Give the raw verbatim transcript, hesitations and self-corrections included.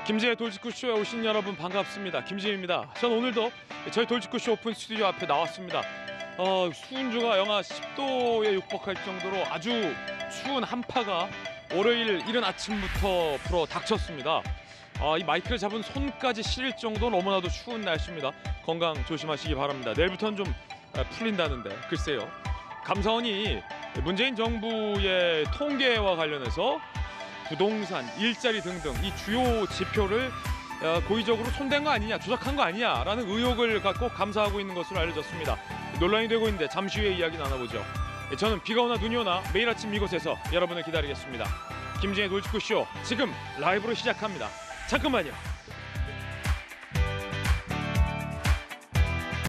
김지의 돌직구쇼에 오신 여러분 반갑습니다. 김지입니다. 전 오늘도 저희 돌직구쇼 오픈 스튜디오 앞에 나왔습니다. 어, 수은주가 영하 십 도에 육박할 정도로 아주 추운 한파가 월요일 이른 아침부터 불어 닥쳤습니다. 아, 이 마이크를 잡은 손까지 시릴 정도 너무나도 추운 날씨입니다. 건강 조심하시기 바랍니다. 내일부터는 좀 풀린다는데 글쎄요. 감사원이 문재인 정부의 통계와 관련해서 부동산, 일자리 등등 이 주요 지표를 고의적으로 손댄 거 아니냐, 조작한 거 아니냐라는 의혹을 갖고 감사하고 있는 것으로 알려졌습니다. 논란이 되고 있는데 잠시 후에 이야기 나눠보죠. 저는 비가 오나 눈이 오나 매일 아침 이곳에서 여러분을 기다리겠습니다. 김진의 돌직구쇼 지금 라이브로 시작합니다. 잠깐만요.